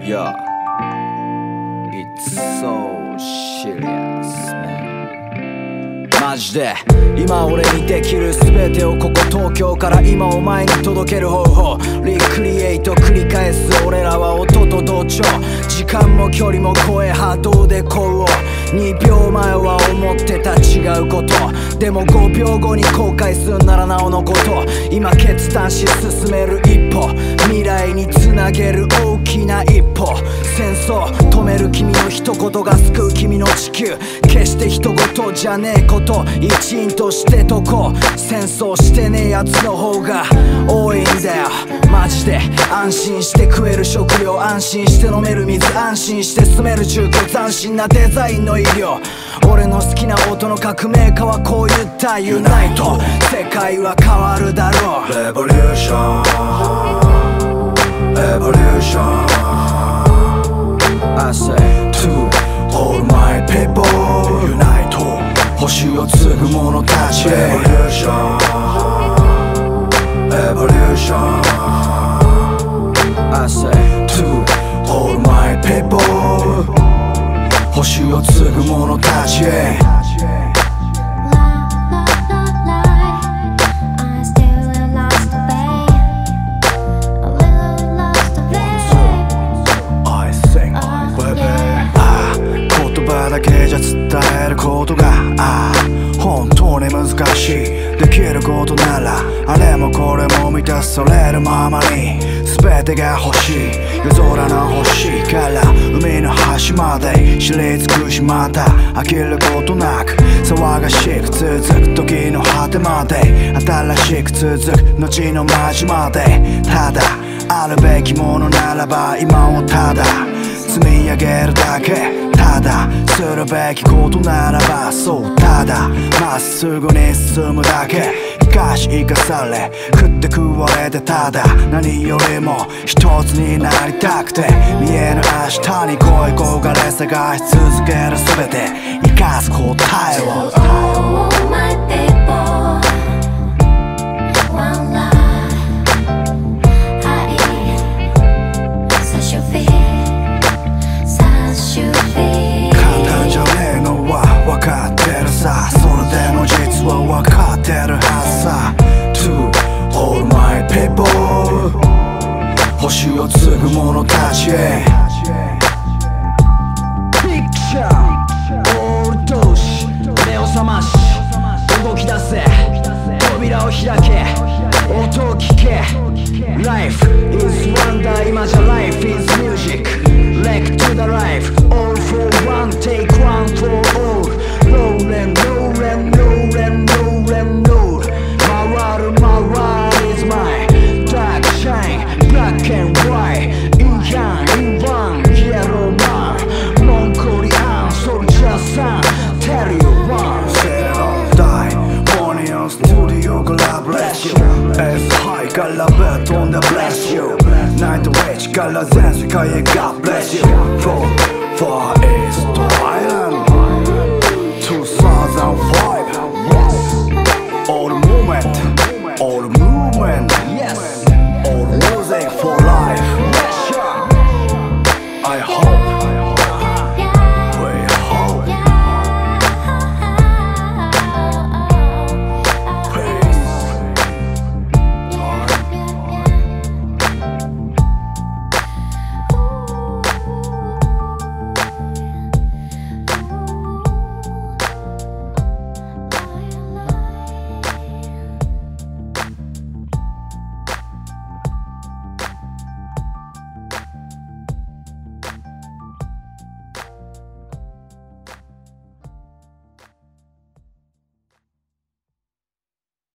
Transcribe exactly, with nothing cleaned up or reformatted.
Yeah, it's so serious, man. マジで今俺にできる全てをここ東京から今お前に届ける方法リクリエイト繰り返す俺らは音と同調時間も距離も超え波動でこうにびょうまえは思ってた違うことでもごびょうごに後悔すんならなおのこと今決断し進める一歩未来につなげる大きな一歩戦争止める君の一言が救う君の地球決して人事じゃねえこと一員としてとこ戦争してねえやつの方が多いんだよマジで安心して食える食料安心して飲める水安心して住める住居斬新なデザインの医療俺の好きな音の革命家はこう言ったユナイト世界は変わるだろうレボリューションレボリューション I say to all my people unite 星を継ぐ者たちレボリューションレボリューション I say to all my people 星を継ぐ者たちだけじゃ伝えることがああ本当に難しいできることならあれもこれも満たされるままに全てが欲しい夜空の星から海の端まで知り尽くしまた飽きることなく騒がしく続く時の果てまで新しく続く後の街までただあるべきものならば今をただ積み上げるだけただするべきことならばそうただまっすぐに進むだけ生かし生かされ食って食われてただ何よりも一つになりたくて見えぬ明日に恋焦がれ探し続ける全て生かす答えを Oh my people One lifeそれでも実は分かってるはずさ To all my people 星を継ぐ者たちへ Picture all 同士目を覚まし動き出せ扉を開け音を聞け Life is wonder 今じゃ Life is music Lek to the life All for one take one for all Rolling, rolling, rolling, rolling, roll 回る回る is my dark shine Black and white In yang, in one Yellow man モンゴリアン Soldierさん Tell you one Say no die Money on studio から Bless you S high からベッド で Bless you Night witch から全世界へ God bless you For far east to island two thousand four